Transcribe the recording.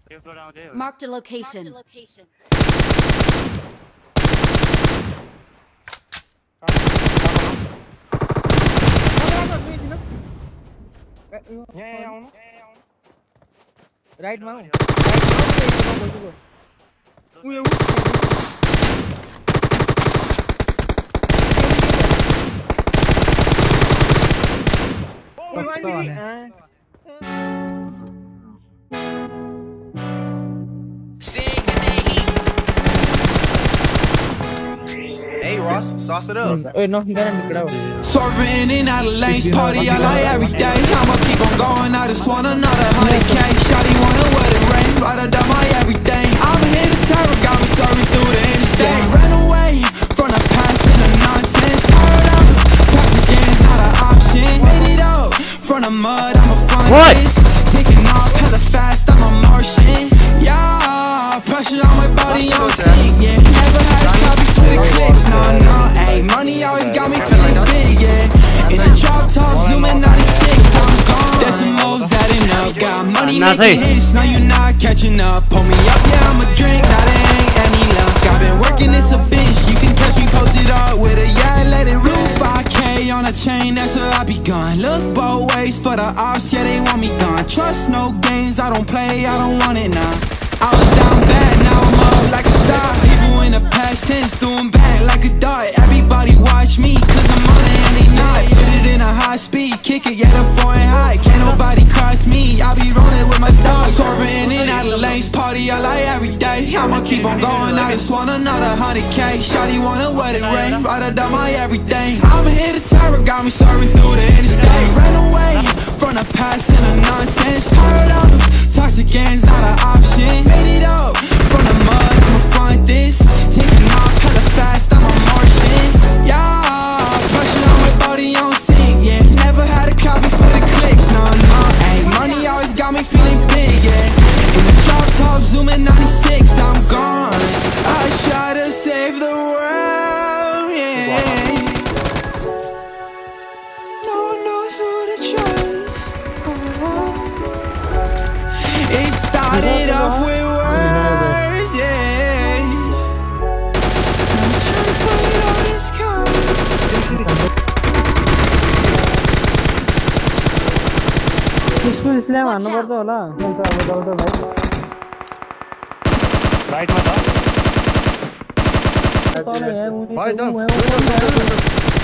Marked a location. Right मा Hey Ross, sauce it up. Swerving in out of lanes, party I like every day. I'ma keep on going, I just want another 100K. Shawty wanna wear the rain, right under my everything. I'm here to terror, got me serving through the interstate. Ran away from the past and the nonsense. Tired of toxic games, not an option. Made it up from the mud, I'ma find this. Taking off hella fast, I'm a Martian. Yeah, pressure on my body, I'm sick, yeah. Never had a copy for the clicks, no, ayy. Money always got me feeling big, yeah. In the drop top, zooming 96, I'm gone. There's some moves adding up, got money making hits, now you're not catching up. Pull me up, yeah, I'ma drink, now there ain't any luck. I've been working, it's a bitch, you can catch me posted up with a yeah, let it rip. 5K on a chain, that's where I be gone. Look both ways for the ops, yeah, they want me gone. Trust no games, I don't play, I don't want it now. I was down bad, now I'm up like a star. People in the past tense, doing back like a dart. Everybody watch me, cause I'm on it and they not. Put it in a high speed, kick it, yeah, the foreign high. Can't nobody cross me, I be rolling with my stars. Swerving in out of lanes, party I like every day. I'ma keep on going, I just want another 100K. Shawty wanna wear the rain, right under my everything. I'm here to terror, got me serving through the interstate. Ran away from the past and the nonsense. Tired of toxic games, not an option. Made it up from the mud, I'ma find this. Taking off hella fast, I'm a Martian. Yeah, pressure on my body, on sync, yeah. Never had a copy for the clicks, no, ayy. Money always got me feeling big, yeah. In the drop top, zooming 96, I'm gone. I try to save the world, yeah. No one knows who to trust. It started off with words, yeah. I'm trying to fight all this cold. इसको इसलिए मारना पड़ता होला नहीं तो अब तो भाई राइट में था भाई